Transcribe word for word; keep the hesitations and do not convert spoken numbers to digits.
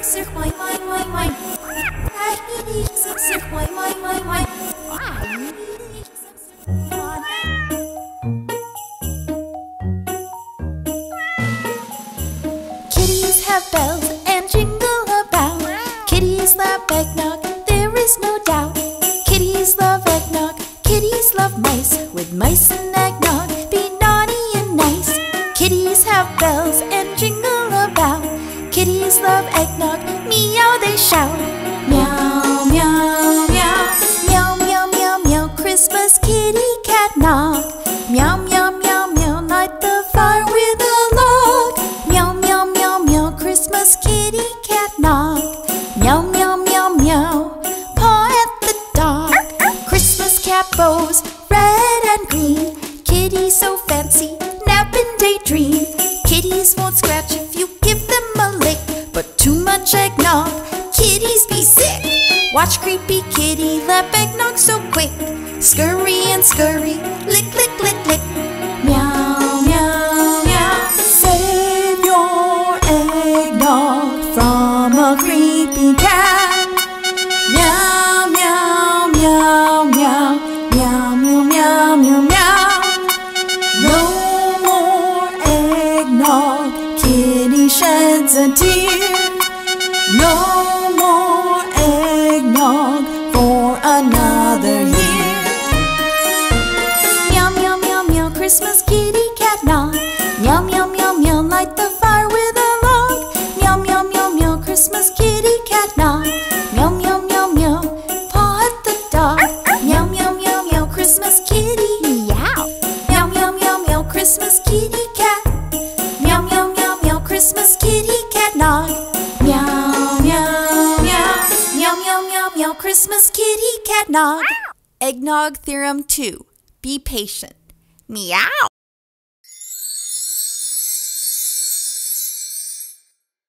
sir, why, why, why, why? Sir, sir, why, why, why, why? Kitties have bells and jingle about. Kitties love eggnog, there is no doubt. Kitties love eggnog, kitties love mice. With mice and eggnog, be naughty and nice. Kitties have bells and jingle about. Kitties love eggnog, meow they shout. Meow, meow, meow, meow, meow, meow, meow, Christmas kitty cat knock. Meow, meow, meow, meow, light the fire with a log. Meow, meow, meow, meow, Christmas kitty cat knock. Meow, meow, meow, meow, paw at the dog. Christmas cat bows, red and green. Kitties so fancy, nap and daydream. Kitties won't scratch if you give them a lick, but too much eggnog, kitties be sick. Watch creepy kitty lap eggnog so quick. Scurry and scurry, lick, lick, lick, lick. Meow, meow, meow, save your eggnog from a creepy cat. Meow, meow, meow, meow, meow, meow, meow, meow, meow. No more eggnog, kitty sheds a tear. No more eggnog for another year. Meow, meow, meow, meow, Christmas kitty cat knock. Meow, meow, meow, meow, light the fire with a log. Meow, meow, meow, meow, Christmas kitty cat knock. Meow, meow, meow, meow, paw at the dog. Meow, meow, meow, meow, Christmas kitty. Meow. Meow, meow, meow, meow, Christmas kitty cat. Meow, meow, meow, meow, Christmas kitty cat knock. Meow, meow, meow, meow, meow, meow, meow, Christmas kitty cat knock. Eggnog Theorem two. Be patient. Meow.